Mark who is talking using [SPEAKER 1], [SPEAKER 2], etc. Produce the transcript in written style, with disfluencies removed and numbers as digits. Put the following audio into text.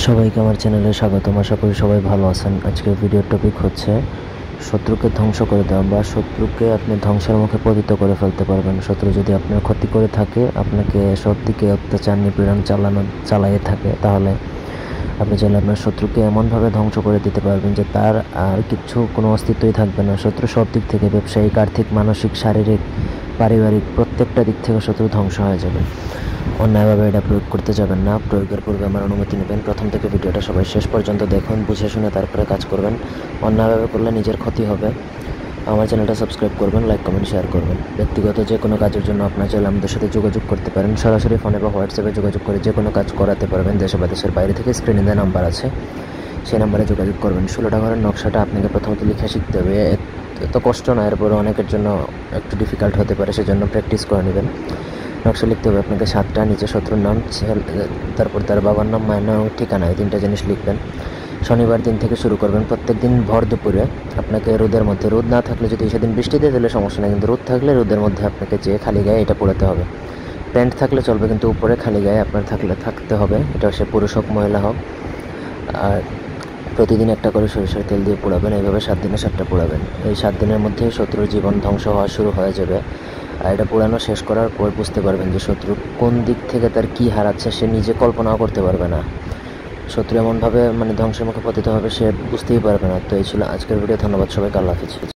[SPEAKER 1] সবাইকে আমার চ্যানেলে স্বাগতম। আশা করি সবাই ভালো আছেন। আজকের ভিডিওর টপিক হচ্ছে শত্রুকে ধ্বংস করে দেওয়া বা শত্রুকে আপনি ধ্বংসের মুখে পতিত করে ফেলতে পারবেন। শত্রু যদি আপনার ক্ষতি করে থাকে, আপনাকে সবদিকে অত্যাচার নিপীড়ন চালাইয়ে থাকে, তাহলে আপনি চাইলে আপনার শত্রুকে এমনভাবে ধ্বংস করে দিতে পারবেন যে তার আর কোনো অস্তিত্বই থাকবে না। শত্রু সব দিক থেকে, ব্যবসায়িক, আর্থিক, মানসিক, শারীরিক, পারিবারিক প্রত্যেকটা দিক থেকে শত্রু ধ্বংস হয়ে যাবে। অন্যায়ভাবে এটা প্রয়োগ করতে যাবেন না। প্রয়োগের পূর্বে আমার অনুমতি নেবেন। প্রথম থেকে ভিডিওটা সবাই শেষ পর্যন্ত দেখুন, বুঝে শুনে তারপরে কাজ করবেন। অন্যায়ভাবে করলে নিজের ক্ষতি হবে। আমার চ্যানেলটা সাবস্ক্রাইব করবেন, লাইক, কমেন্ট, শেয়ার করবেন। ব্যক্তিগত যে কোনো কাজের জন্য আপনার চাইলে আমাদের সাথে যোগাযোগ করতে পারেন। সরাসরি ফোনে বা হোয়াটসঅ্যাপে যোগাযোগ করে যে কোনো কাজ করাতে পারবেন। দেশে বা দেশের বাইরে থেকে স্ক্রিনে দেওয়া নাম্বার আছে, সেই নাম্বারে যোগাযোগ করবেন। 16টা ঘরের নকশাটা আপনাকে প্রথমত লিখে শিখতে হবে। এত কষ্ট না, এরপরে অনেকের জন্য একটু ডিফিকাল্ট হতে পারে, সেজন্য প্র্যাকটিস করে নেবেন। নকশা লিখতে হবে আপনাকে 7টা, নিচে শত্রুর নাম, তারপর তার বাবার নাম, মায়ের নাম, ঠিকানা, এই 3টা জিনিস লিখবেন। শনিবার দিন থেকে শুরু করবেন। প্রত্যেক দিন ভর দুপুরে আপনাকে রোদের মধ্যে, রোদ না থাকলে যদি সেদিন বৃষ্টি দিয়ে দিলে সমস্যা নেই, কিন্তু রোদ থাকলে রোদের মধ্যে আপনাকে যে খালি গায়ে এটা পড়াতে হবে। প্যান্ট থাকলে চলবে, কিন্তু উপরে খালি গায়ে আপনার থাকতে হবে। এটা সে পুরুষ হোক মহিলা হোক। আর প্রতিদিন একটা করে সরিষার তেল দিয়ে পোড়াবেন। এইভাবে 7 দিনে 7টা পোড়াবেন। এই 7 দিনের মধ্যেই শত্রুর জীবন ধ্বংস হওয়া শুরু হয়ে যাবে। আর এটা পোড়ানো শেষ করার পর বুঝতে পারবেন যে শত্রু কোন দিক থেকে তার কী হারাচ্ছে সে নিজে কল্পনাও করতে পারবে না। শত্রু এমনভাবে ধ্বংসের মুখে পতিত হবে, সে বুঝতেই পারবে না। তো এই ছিল আজকের ভিডিও। ধন্যবাদ সবাইকে। আল্লাহ হাফিজ।